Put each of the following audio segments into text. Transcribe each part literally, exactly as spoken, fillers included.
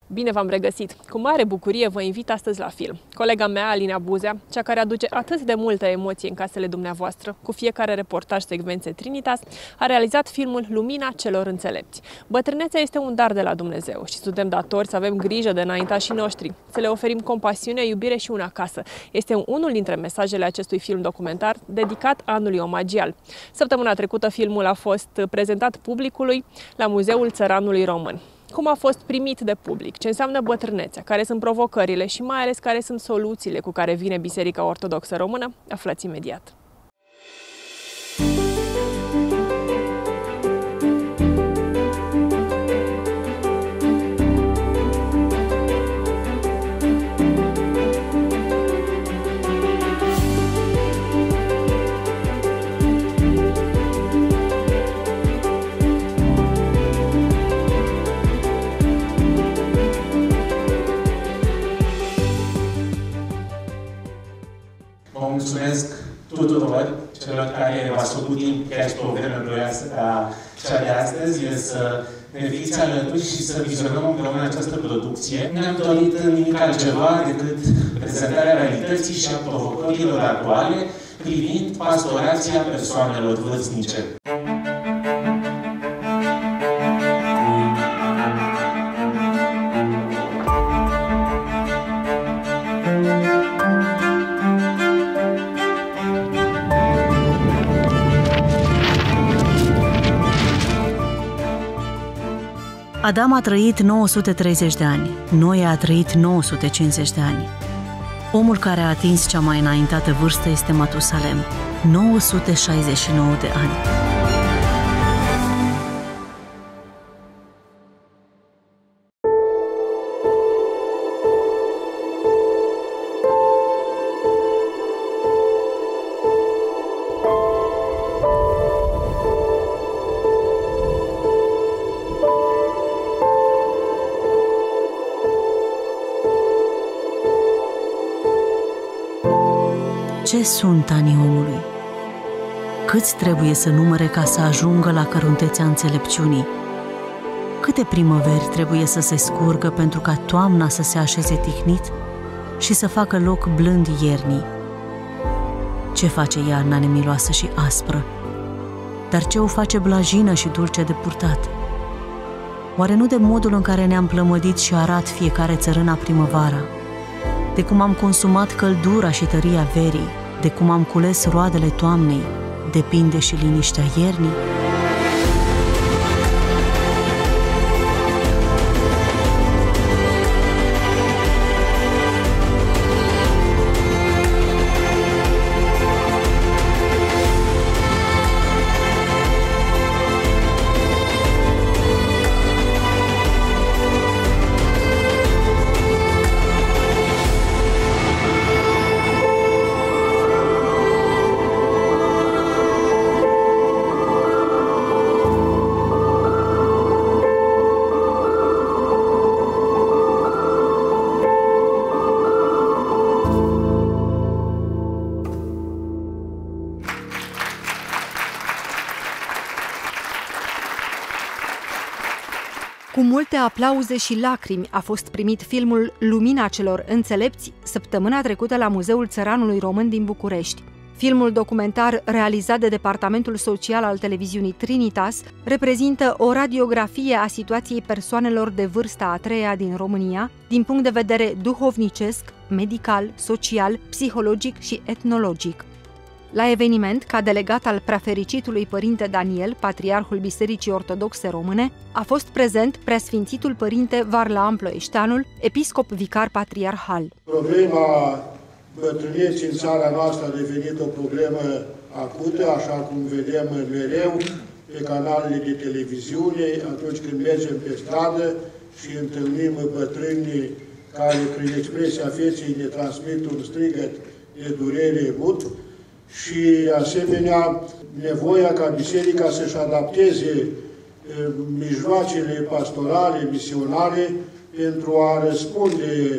Bine v-am regăsit! Cu mare bucurie vă invit astăzi la film. Colega mea, Alina Buzea, cea care aduce atât de multă emoție în casele dumneavoastră, cu fiecare reportaj secvențe Trinitas, a realizat filmul Lumina celor înțelepți. Bătrânețea este un dar de la Dumnezeu și suntem datori să avem grijă de înaintașii noștri, să le oferim compasiune, iubire și una acasă. Este unul dintre mesajele acestui film documentar dedicat anului omagial. Săptămâna trecută filmul a fost prezentat publicului la Muzeul Țăranului Român. Cum a fost primit de public, ce înseamnă bătrânețea, care sunt provocările și mai ales care sunt soluțiile cu care vine Biserica Ortodoxă Română, aflați imediat. Vă mulțumesc tuturor celor care v-ați făcut timp chiar și pe o vreme glorioasă ca cea de astăzi, e să ne fiți alături și să vizionăm împreună această producție. Ne-am dorit nimic altceva decât prezentarea realității și a provocărilor actuale privind pastorația persoanelor vârstnice. Adam a trăit nouă sute treizeci de ani, Noe a trăit nouă sute cincizeci de ani. Omul care a atins cea mai înaintată vârstă este Matusalem, nouă sute șaizeci și nouă de ani. Ce sunt anii omului? Câți trebuie să numere ca să ajungă la căruntețea înțelepciunii? Câte primăveri trebuie să se scurgă pentru ca toamna să se așeze tihnit și să facă loc blând iernii? Ce face iarna nemiloasă și aspră? Dar ce o face blajină și dulce de purtat? Oare nu de modul în care ne-am plămădit și arat fiecare țărâna primăvara? De cum am consumat căldura și tăria verii, de cum am cules roadele toamnei, depinde și liniștea iernii? Cu multe aplauze și lacrimi a fost primit filmul Lumina celor înțelepți săptămâna trecută la Muzeul Țăranului Român din București. Filmul documentar realizat de Departamentul Social al televiziunii Trinitas reprezintă o radiografie a situației persoanelor de vârsta a treia din România, din punct de vedere duhovnicesc, medical, social, psihologic și etnologic. La eveniment, ca delegat al preafericitului Părinte Daniel, Patriarhul Bisericii Ortodoxe Române, a fost prezent Preasfințitul Părinte Varlaam Ploieșteanul, episcop vicar patriarhal. Problema bătrâneții în țara noastră a devenit o problemă acută, așa cum vedem mereu pe canalele de televiziune, atunci când mergem pe stradă și întâlnim bătrâni care, prin expresia feței, ne transmit un strigăt de durere mut, și, asemenea, nevoia ca Biserica să-și adapteze mijloacele pastorale, misionare, pentru a răspunde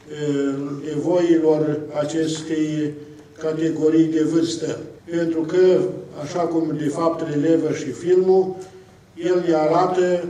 nevoilor acestei categorii de vârstă. Pentru că, așa cum de fapt relevă și filmul, el ne arată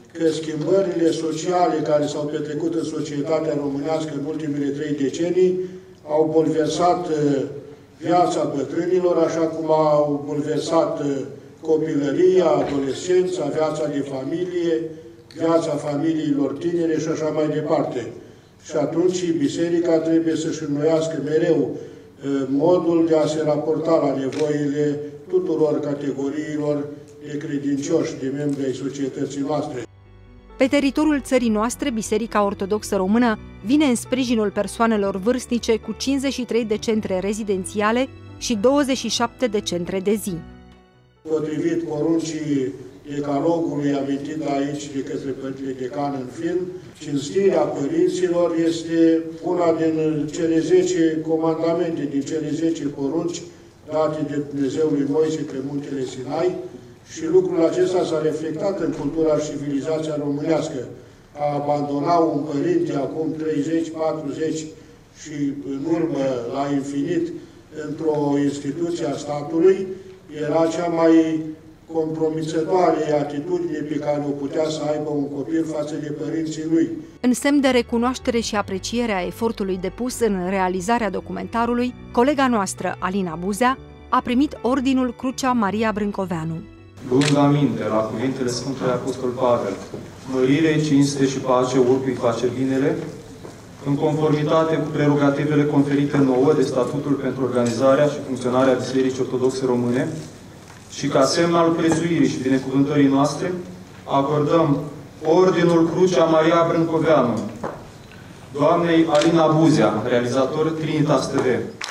că schimbările sociale care s-au petrecut în societatea românească în ultimele trei decenii au bulversat viața bătrânilor, așa cum au bulversat copilăria, adolescența, viața de familie, viața familiilor tinere și așa mai departe. Și atunci Biserica trebuie să-și înnoiască mereu modul de a se raporta la nevoile tuturor categoriilor de credincioși, de membri ai societății noastre. Pe teritoriul țării noastre, Biserica Ortodoxă Română vine în sprijinul persoanelor vârstnice cu cincizeci și trei de centre rezidențiale și douăzeci și șapte de centre de zi. Potrivit poruncii decalogului amintit aici de către Părintele Decan în film, cinstirea părinților este una din cele zece comandamente, din cele zece porunci date de Dumnezeu lui Moise pe muntele Sinai, și lucrul acesta s-a reflectat în cultura și civilizația românească. A abandona un părinte acum treizeci, patruzeci și în urmă la infinit într-o instituție a statului era cea mai compromițătoare atitudine pe care o putea să aibă un copil față de părinții lui. În semn de recunoaștere și apreciere a efortului depus în realizarea documentarului, colega noastră, Alina Buzea, a primit Ordinul Crucea Maria Brâncoveanu. Luând aminte la cuvintele Sfântului Apostol Pavel, mărire, cinste și pace oricui face binele, în conformitate cu prerogativele conferite nouă de Statutul pentru organizarea și funcționarea Bisericii Ortodoxe Române, și ca semn al prețuirii și binecuvântării noastre, acordăm Ordinul Crucea Maria Brâncoveanu doamnei Alina Buzea, realizator Trinitas T V.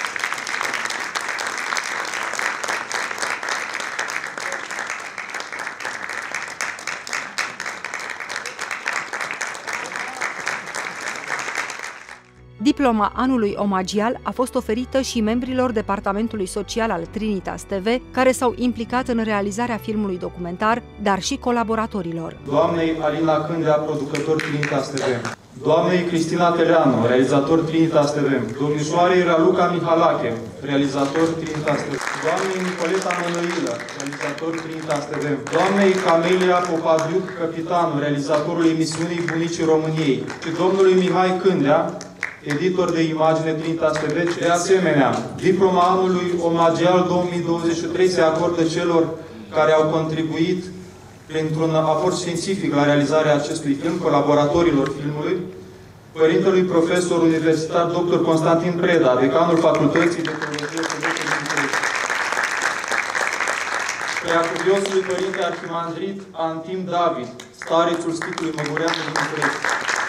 Diploma anului omagial a fost oferită și membrilor Departamentului Social al Trinitas T V, care s-au implicat în realizarea filmului documentar, dar și colaboratorilor. Doamnei Alina Cândea, producător Trinitas T V. Doamnei Cristina Teleanu, realizator Trinitas T V. Domnișoarei Raluca Mihalache, realizator Trinitas T V. Doamnei Nicoleta Mănăilă, realizator Trinitas T V. Doamnei Camelia Popadriuc, capitanul, realizatorul emisiunii Bunicii României. Și domnului Mihai Cândea, editor de imagine Trinitas T V. De asemenea, diploma anului omagial două mii douăzeci și trei se acordă celor care au contribuit printr-un aport științific la realizarea acestui film, colaboratorilor filmului, părintelui profesor universitar doctor Constantin Preda, decanul Facultății de Teologie și București, preacuviosului părinte arhimandrit Antim David, starețul Sfântului Măgureanu din București,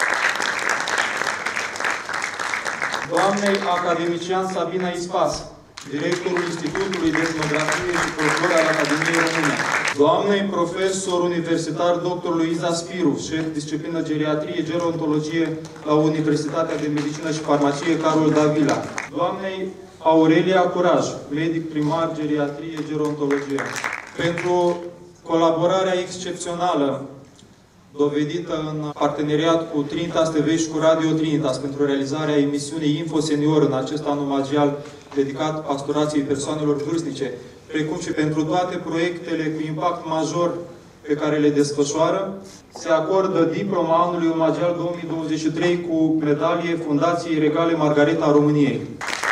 doamnei academician Sabina Ispas, directorul Institutului de Etnografie și Folclor al Academiei Române, doamnei profesor universitar doctor Luiza Spiru, șef disciplină geriatrie, gerontologie la Universitatea de Medicină și Farmacie Carol Davila, doamnei Aurelia Curaj, medic primar, geriatrie, gerontologie, pentru colaborarea excepțională dovedită în parteneriat cu Trinitas T V și cu Radio Trinitas pentru realizarea emisiunii Info Senior în acest an omagial dedicat pastorației persoanelor vârstnice, precum și pentru toate proiectele cu impact major pe care le desfășoară, se acordă diploma anului omagial două mii douăzeci și trei cu medalie Fundației Regale Margareta României.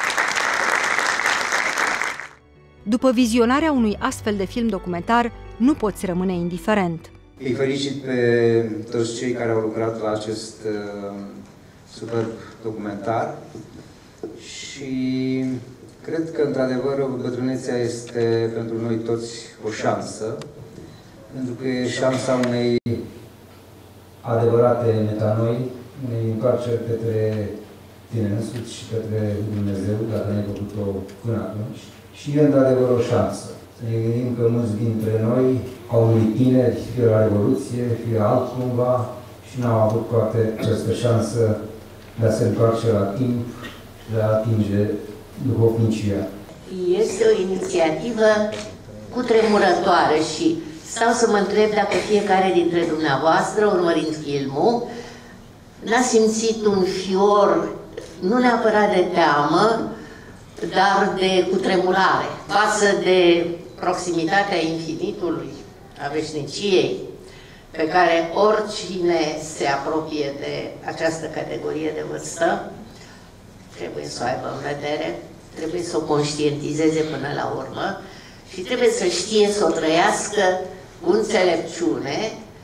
După vizionarea unui astfel de film documentar, nu poți rămâne indiferent. Îi felicit pe toți cei care au lucrat la acest uh, superb documentar și cred că, într-adevăr, bătrânețea este pentru noi toți o șansă, pentru că e șansa unei adevărate metanoi, unei întoarceri către tine însuți și către Dumnezeu, dacă ne-ai făcut-o până atunci. Și e, într-adevăr, o șansă. Să ne gândim că mulți dintre noi au murit tineri, fie la Revoluție, fie altcumva, și n-au avut poate această șansă de a se întoarce la timp și de a atinge duhovnicia. Este o inițiativă cutremurătoare și stau să mă întreb dacă fiecare dintre dumneavoastră, urmărind filmul, n-a simțit un fior, nu neapărat de teamă, dar de cutremurare față de proximitatea infinitului, a veșniciei, pe care oricine se apropie de această categorie de vârstă trebuie să o aibă în vedere, trebuie să o conștientizeze până la urmă și trebuie să știe să o trăiască cu înțelepciune,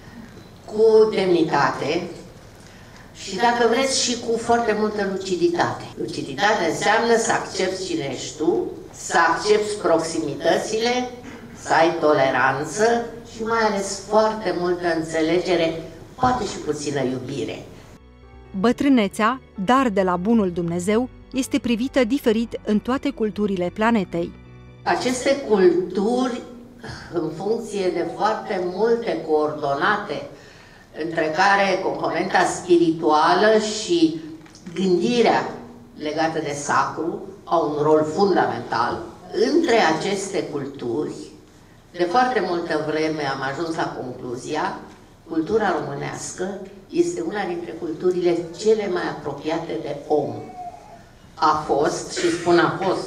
cu demnitate și, dacă vreți, și cu foarte multă luciditate. Luciditate înseamnă să accepti cine ești tu, să accepti proximitățile, să ai toleranță și mai ales foarte multă înțelegere, poate și puțină iubire. Bătrânețea, dar de la bunul Dumnezeu, este privită diferit în toate culturile planetei. Aceste culturi, în funcție de foarte multe coordonate, între care componenta spirituală și gândirea legată de sacru, au un rol fundamental. Între aceste culturi, de foarte multă vreme am ajuns la concluzia, cultura românească este una dintre culturile cele mai apropiate de om. A fost, și spun a fost,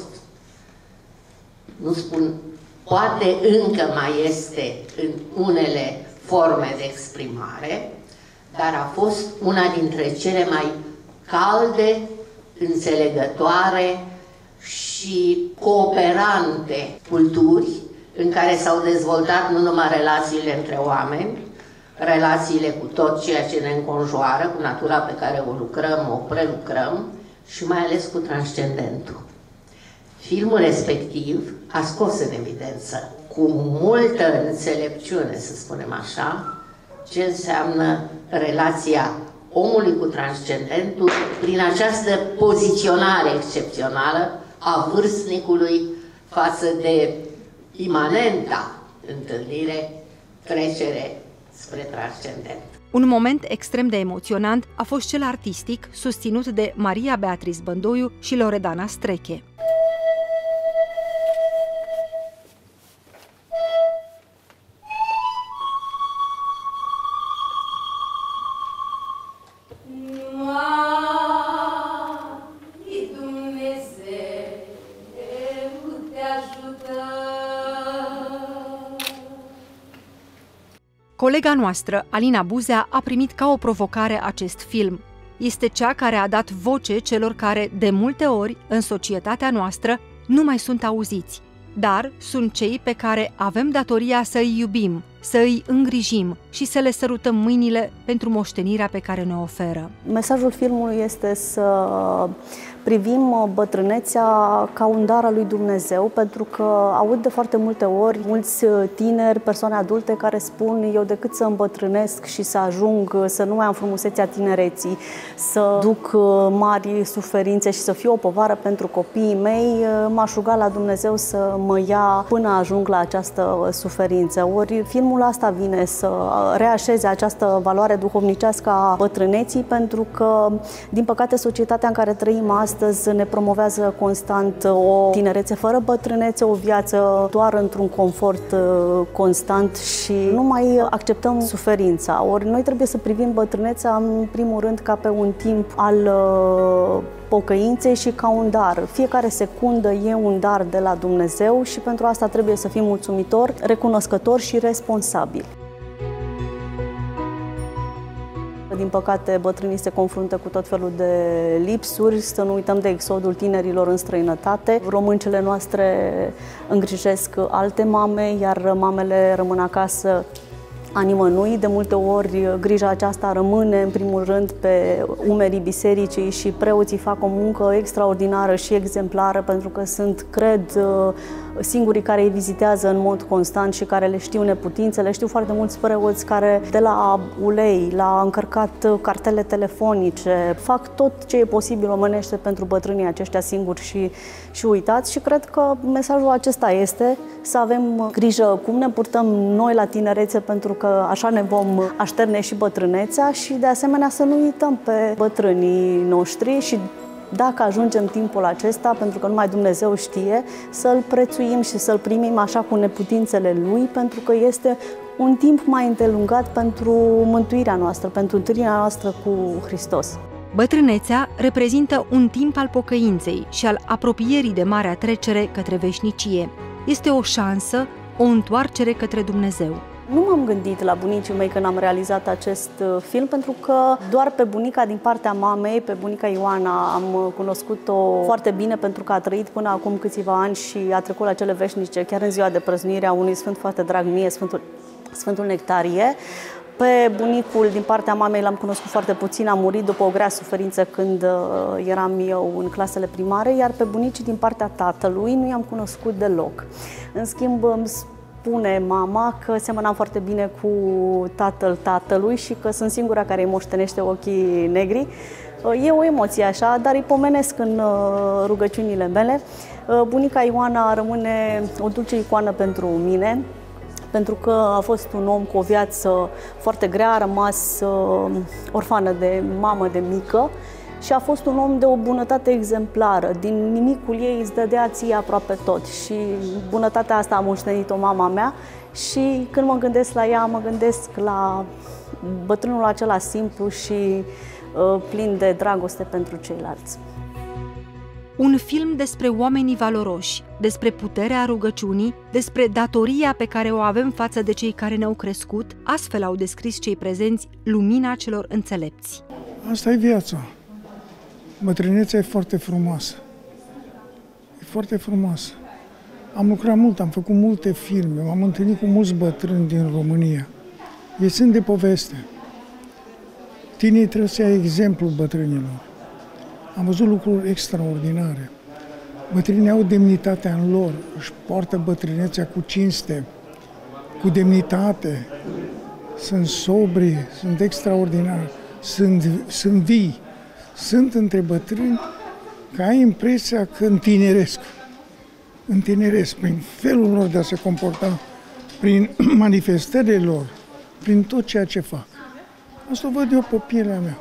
nu spun, poate încă mai este în unele forme de exprimare, dar a fost una dintre cele mai calde, înțelegătoare și cooperante culturi în care s-au dezvoltat nu numai relațiile între oameni, relațiile cu tot ceea ce ne înconjoară, cu natura pe care o lucrăm, o prelucrăm și mai ales cu transcendentul. Filmul respectiv a scos în evidență, cu multă înțelepciune, să spunem așa, ce înseamnă relația omului cu transcendentul prin această poziționare excepțională a vârstnicului față de imanenta întâlnire, trecere spre transcendent. Un moment extrem de emoționant a fost cel artistic, susținut de Maria Beatriz Bândoiu și Loredana Streche. Colega noastră, Alina Buzea, a primit ca o provocare acest film. Este cea care a dat voce celor care, de multe ori, în societatea noastră, nu mai sunt auziți, dar sunt cei pe care avem datoria să îi iubim, să îi îngrijim și să le sărutăm mâinile pentru moștenirea pe care ne oferă. Mesajul filmului este să privim bătrânețea ca un dar al lui Dumnezeu, pentru că aud de foarte multe ori mulți tineri, persoane adulte care spun: eu decât să îmbătrânesc și să ajung să nu mai am frumusețea tinereții, să duc mari suferințe și să fiu o povară pentru copiii mei, m-aș ruga la Dumnezeu să mă ia până ajung la această suferință. Ori filmul asta vine să reașeze această valoare duhovnicească a bătrâneții, pentru că, din păcate, societatea în care trăim astăzi ne promovează constant o tinerețe fără bătrânețe, o viață doar într-un confort constant și nu mai acceptăm suferința. Ori noi trebuie să privim bătrânețea, în primul rând, ca pe un timp al pocăinței și ca un dar. Fiecare secundă e un dar de la Dumnezeu și pentru asta trebuie să fim mulțumitori, recunoscători și responsabili. Din păcate, bătrânii se confruntă cu tot felul de lipsuri, să nu uităm de exodul tinerilor în străinătate. Româncele noastre îngrijesc alte mame, iar mamele rămân acasă a nimănui. De multe ori, grija aceasta rămâne, în primul rând, pe umerii bisericii și preoții fac o muncă extraordinară și exemplară, pentru că sunt, cred, singurii care îi vizitează în mod constant și care le știu neputințele. Știu foarte mulți preoți care, de la ulei, la încărcat cartele telefonice, fac tot ce e posibil omenește pentru bătrânii aceștia singuri și, și uitați. Și cred că mesajul acesta este să avem grijă cum ne purtăm noi la tinerețe, pentru că așa ne vom așterne și bătrânețea, și de asemenea să nu uităm pe bătrânii noștri și, dacă ajungem timpul acesta, pentru că numai Dumnezeu știe, să-L prețuim și să-L primim așa cu neputințele Lui, pentru că este un timp mai îndelungat pentru mântuirea noastră, pentru întâlnirea noastră cu Hristos. Bătrânețea reprezintă un timp al pocăinței și al apropierii de marea trecere către veșnicie. Este o șansă, o întoarcere către Dumnezeu. Nu m-am gândit la bunicii mei când am realizat acest film, pentru că doar pe bunica din partea mamei, pe bunica Ioana, am cunoscut-o foarte bine, pentru că a trăit până acum câțiva ani și a trecut la cele veșnice, chiar în ziua de prăznuire a unui sfânt foarte drag mie, Sfântul, Sfântul Nectarie. Pe bunicul din partea mamei l-am cunoscut foarte puțin, a murit după o grea suferință când eram eu în clasele primare, iar pe bunicii din partea tatălui nu i-am cunoscut deloc. În schimb, îmi spune mama că semănam foarte bine cu tatăl tatălui și că sunt singura care îi moștenește ochii negri. E o emoție așa, dar îi pomenesc în rugăciunile mele. Bunica Ioana rămâne o dulce icoană pentru mine, pentru că a fost un om cu o viață foarte grea, a rămas orfană de mamă de mică și a fost un om de o bunătate exemplară. Din nimicul ei îți dădea ție aproape tot și bunătatea asta a moștenit-o mama mea și când mă gândesc la ea, mă gândesc la bătrânul acela simplu și uh, plin de dragoste pentru ceilalți. Un film despre oamenii valoroși, despre puterea rugăciunii, despre datoria pe care o avem față de cei care ne-au crescut, astfel au descris cei prezenți lumina celor înțelepți. Asta e viața. Bătrânețea e foarte frumoasă. E foarte frumoasă. Am lucrat mult, am făcut multe filme, m-am întâlnit cu mulți bătrâni din România. Ei sunt de poveste. Tinerii trebuie să ia exemplul bătrânilor. Am văzut lucruri extraordinare. Bătrânii au demnitatea în lor, își poartă bătrânețea cu cinste, cu demnitate. Sunt sobri, sunt extraordinari, sunt, sunt vii. Sunt între bătrâni că ai impresia că întineresc. Întineresc prin felul lor de a se comporta, prin manifestările lor, prin tot ceea ce fac. Asta o văd eu pe pielea mea.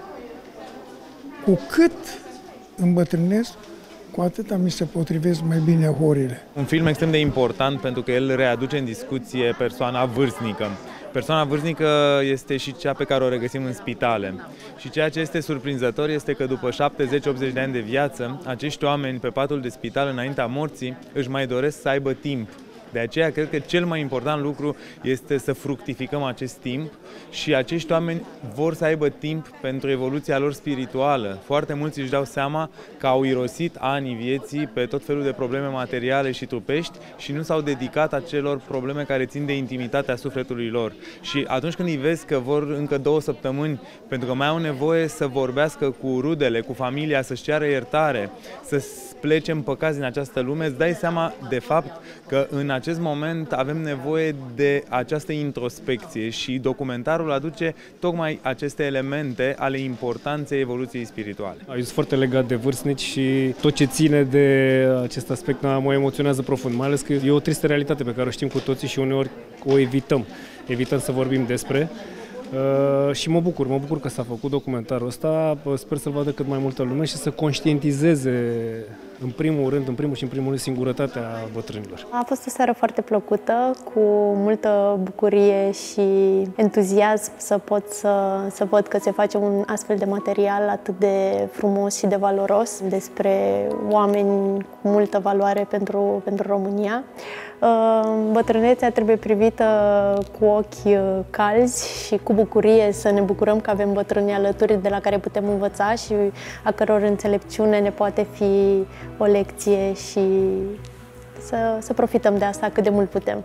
Cu cât îmbătrânesc, cu atât mi se potrivesc mai bine horile. Un film extrem de important pentru că el readuce în discuție persoana vârstnică. Persoana vârstnică este și cea pe care o regăsim în spitale. Și ceea ce este surprinzător este că după șaptezeci optzeci de ani de viață, acești oameni pe patul de spital înaintea morții își mai doresc să aibă timp. De aceea cred că cel mai important lucru este să fructificăm acest timp și acești oameni vor să aibă timp pentru evoluția lor spirituală. Foarte mulți își dau seama că au irosit anii vieții pe tot felul de probleme materiale și trupești și nu s-au dedicat acelor probleme care țin de intimitatea sufletului lor. Și atunci când îi vezi că vor încă două săptămâni, pentru că mai au nevoie să vorbească cu rudele, cu familia, să-și ceară iertare, să plece împăcați din această lume, îți dai seama de fapt că în acest moment avem nevoie de această introspecție și documentarul aduce tocmai aceste elemente ale importanței evoluției spirituale. Eu sunt foarte legat de vârstnici și tot ce ține de acest aspect mă emoționează profund, mai ales că e o tristă realitate pe care o știm cu toții și uneori o evităm. Evităm să vorbim despre. Uh, și mă bucur, mă bucur că s-a făcut documentarul ăsta, sper să-l vadă cât mai multă lume și să conștientizeze în primul rând, în primul și în primul rând, singurătatea bătrânilor. A fost o seară foarte plăcută, cu multă bucurie și entuziasm să pot să, să văd că se face un astfel de material atât de frumos și de valoros despre oameni cu multă valoare pentru, pentru România. Bătrânețea trebuie privită cu ochi calzi și cu bucurie, să ne bucurăm că avem bătrâni alături de la care putem învăța și a căror înțelepciune ne poate fi o lecție și să, să profităm de asta cât de mult putem.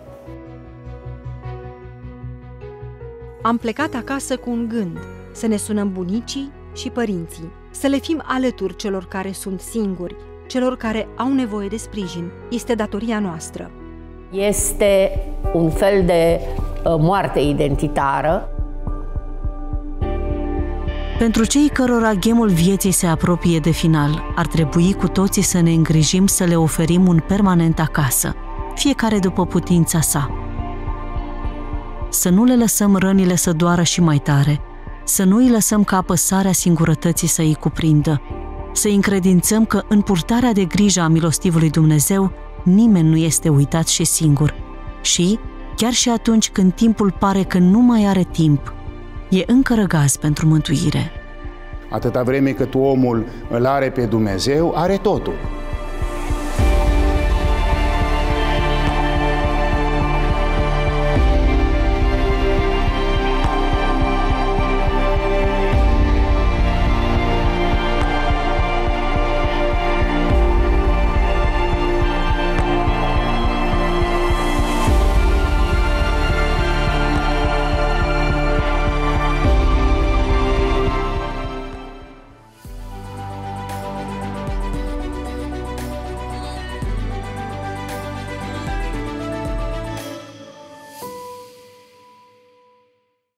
Am plecat acasă cu un gând, să ne sunăm bunicii și părinții, să le fim alături celor care sunt singuri, celor care au nevoie de sprijin. Este datoria noastră. Este un fel de moarte identitară. Pentru cei cărora ghemul vieții se apropie de final, ar trebui cu toții să ne îngrijim să le oferim un permanent acasă, fiecare după putința sa. Să nu le lăsăm rănile să doară și mai tare, să nu îi lăsăm ca apăsarea singurătății să îi cuprindă, să îi încredințăm că în purtarea de grijă a milostivului Dumnezeu nimeni nu este uitat și singur. Și, chiar și atunci când timpul pare că nu mai are timp, e încă răgaz pentru mântuire. Atâta vreme cât omul îl are pe Dumnezeu, are totul.